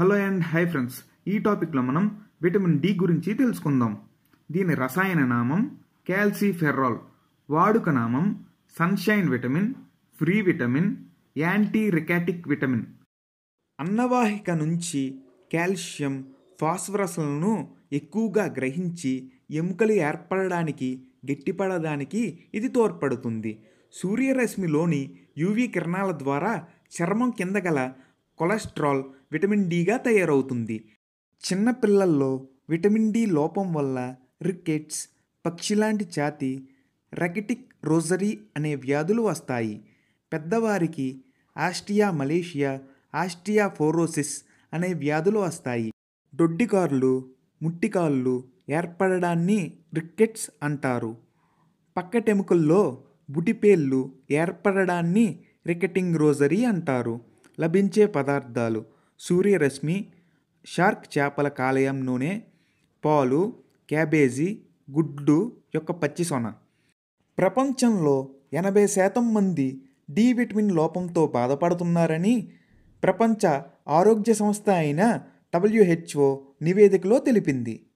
Hello and hi friends, ఈ టాపిక్లో మనం విటమిన్ డి గురించి తెలుసుకుందాం. దీని రసాయన నామం క్యాల్సిఫెర్రాల్, వాడుక నామం sunshine vitamin, free vitamin, anti rachitic vitamin. అన్నవాహిక నుంచి కాల్షియం, ఫాస్ఫరస్లను ఎక్కువగా గ్రహించి ఎముకలు ఏర్పడడానికి, గట్టిపడడానికి ఇది తోడ్పడుతుంది. సూర్యరశ్మిలోని యూవీ కిరణాల ద్వారా చర్మం కింద గల కొలెస్ట్రాల్ విటమిన్ డిగా తయారవుతుంది. చిన్నపిల్లల్లో విటమిన్ డి లోపం వల్ల రికెట్స్, పక్షిలాంటి ఛాతీ, రకిటిక్ రోజరీ అనే వ్యాధులు వస్తాయి. పెద్దవారికి ఆస్టియా మలేషియా, ఆస్టియాఫోరోసిస్ అనే వ్యాధులు వస్తాయి. దొడ్డికాళ్ళు, ముట్టికాళ్ళు ఏర్పడడాన్ని రికెట్స్ అంటారు. పక్కటెముకల్లో బుటిపేళ్ళు ఏర్పడడాన్ని రికెటింగ్ రోజరీ అంటారు. లభించే పదార్థాలు: సూర్యరశ్మి, షార్క్ చేపల కాలేయం నూనె, పాలు, క్యాబేజీ, గుడ్డు యొక్క పచ్చి సొన. ప్రపంచంలో 80% మంది డి విటమిన్ లోపంతో బాధపడుతున్నారని ప్రపంచ ఆరోగ్య సంస్థ అయిన WHO నివేదికలో తెలిపింది.